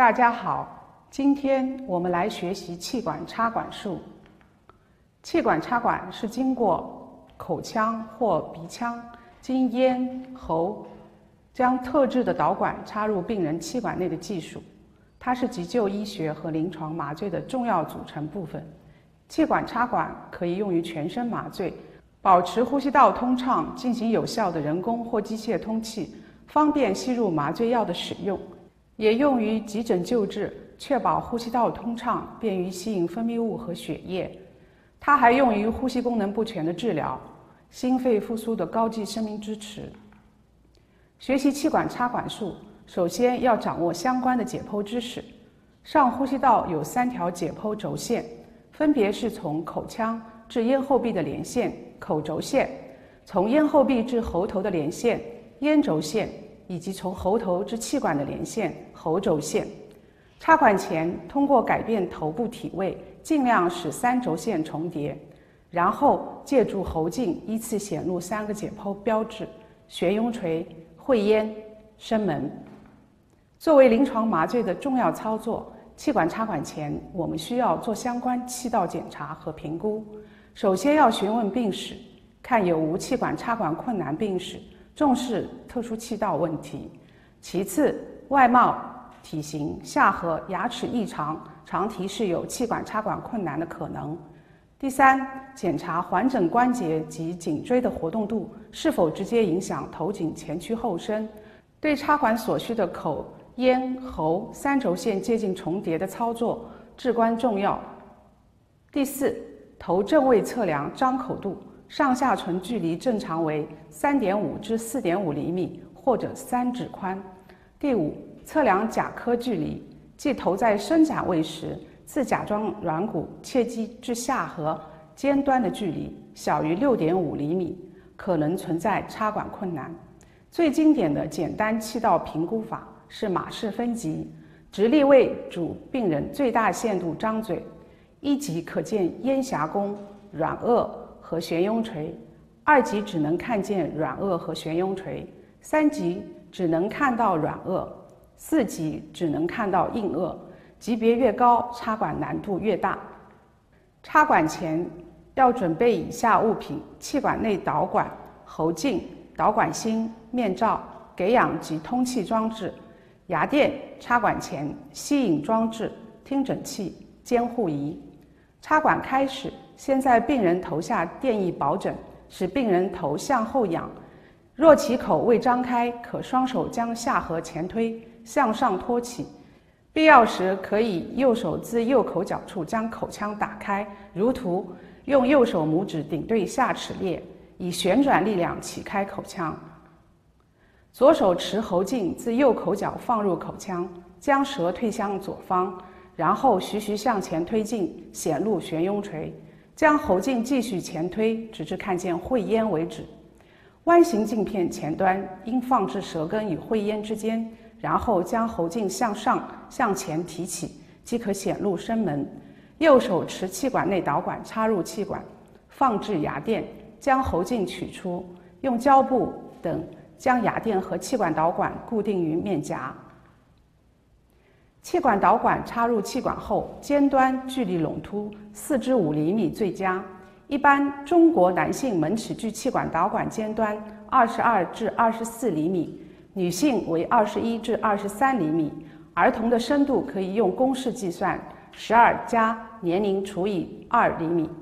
大家好，今天我们来学习气管插管术。气管插管是经过口腔或鼻腔，经咽喉将特制的导管插入病人气管内的技术，它是急救医学和临床麻醉的重要组成部分。气管插管可以用于全身麻醉，保持呼吸道通畅，进行有效的人工或机械通气，方便吸入麻醉药的使用。也用于急诊救治，确保呼吸道通畅，便于吸引分泌物和血液。它还用于呼吸功能不全的治疗、心肺复苏的高级生命支持。学习气管插管术，首先要掌握相关的解剖知识。上呼吸道有3条解剖轴线，分别是从口腔至咽后壁的连线口轴线，从咽后壁至喉头的连线咽轴线，以及从喉头至气管的连线喉轴线。插管前，通过改变头部体位，尽量使3轴线重叠，然后借助喉镜依次显露3个解剖标志：悬雍垂、会咽、声门。作为临床麻醉的重要操作，气管插管前我们需要做相关气道检查和评估。首先要询问病史，看有无气管插管困难病史，重视特殊气道问题。其次，外貌、体型、下颌、牙齿异常，常提示有气管插管困难的可能。第三，检查环枕关节及颈椎的活动度是否直接影响头颈前屈后伸，对插管所需的口、咽、喉3轴线接近重叠的操作至关重要。第四，头正位测量张口度，上下唇距离正常为3.5至4.5厘米或者3指宽。第五，测量甲颏距离，即头在伸展位时，自甲状软骨切基至下颌尖端的距离小于6.5厘米，可能存在插管困难。最经典的简单气道评估法是马氏分级，直立位主病人最大限度张嘴，1级可见咽峡弓、软腭和悬雍垂，2级只能看见软腭和悬雍垂，3级只能看到软腭，4级只能看到硬腭，级别越高，插管难度越大。插管前要准备以下物品：气管内导管、喉镜、导管芯、面罩、给氧及通气装置、牙垫、插管前吸引装置、听诊器、监护仪。插管开始，先在病人头下垫一保枕，使病人头向后仰。若其口未张开，可双手将下颌前推，向上托起。必要时可以右手自右口角处将口腔打开，如图，用右手拇指顶对下齿列，以旋转力量启开口腔。左手持喉镜自右口角放入口腔，将舌推向左方，然后徐徐向前推进，显露悬雍垂，将喉镜继续前推，直至看见会咽为止。弯形镜片前端应放置舌根与会咽之间，然后将喉镜向上向前提起，即可显露声门。右手持气管内导管插入气管，放置牙垫，将喉镜取出，用胶布等将牙垫和气管导管固定于面颊。气管导管插入气管后，尖端距离拢突4至5厘米最佳。一般中国男性门齿距气管导管尖端22至24厘米，女性为21至23厘米。儿童的深度可以用公式计算，12加年龄除以2厘米。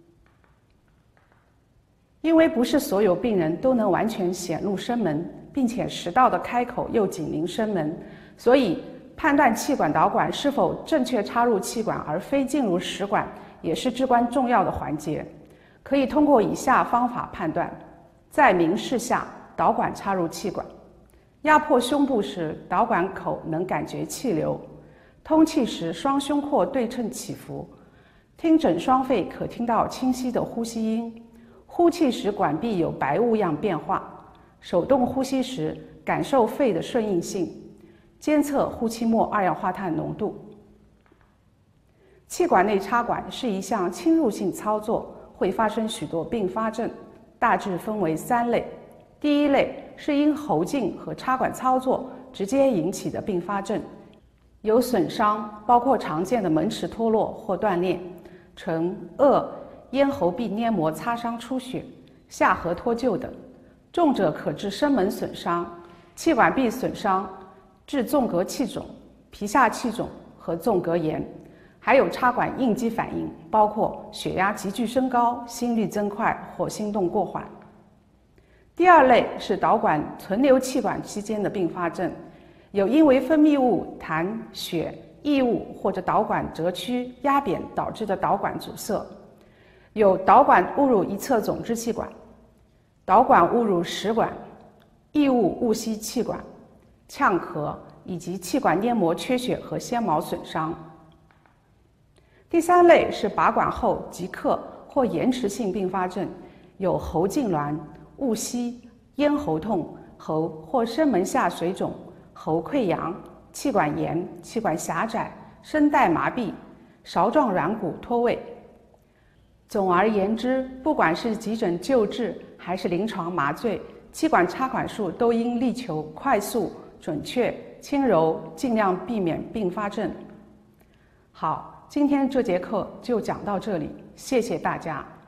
因为不是所有病人都能完全显露声门，并且食道的开口又紧邻声门，所以判断气管导管是否正确插入气管而非进入食管，也是至关重要的环节。可以通过以下方法判断：在明视下，导管插入气管；压迫胸部时，导管口能感觉气流；通气时，双胸廓对称起伏；听诊双肺可听到清晰的呼吸音；呼气时，管壁有白雾样变化；手动呼吸时，感受肺的顺应性；监测呼气末二氧化碳浓度。气管内插管是一项侵入性操作，会发生许多并发症，大致分为3类。第一类是因喉镜和插管操作直接引起的并发症， 有损伤，包括常见的门齿脱落或断裂，呈恶咽喉壁黏膜擦伤出血、下颌脱臼等，重者可致声门损伤、气管壁损伤，致纵隔气肿、皮下气肿和纵隔炎，还有插管应激反应，包括血压急剧升高、心率增快或心动过缓。第二类是导管存留气管期间的并发症，有因为分泌物、痰、血、异物或者导管折曲、压扁导致的导管阻塞，有导管误入一侧总支气管、导管误入食管、异物误吸气管、呛咳以及气管黏膜缺血和纤毛损伤。第三类是拔管后即刻或延迟性并发症，有喉痉挛、误吸、咽喉痛、喉或声门下水肿、喉溃疡、气管炎、气管狭窄、声带麻痹、勺状软骨脱位。总而言之，不管是急诊救治还是临床麻醉，气管插管术都应力求快速、准确、轻柔，尽量避免并发症。好，今天这节课就讲到这里，谢谢大家。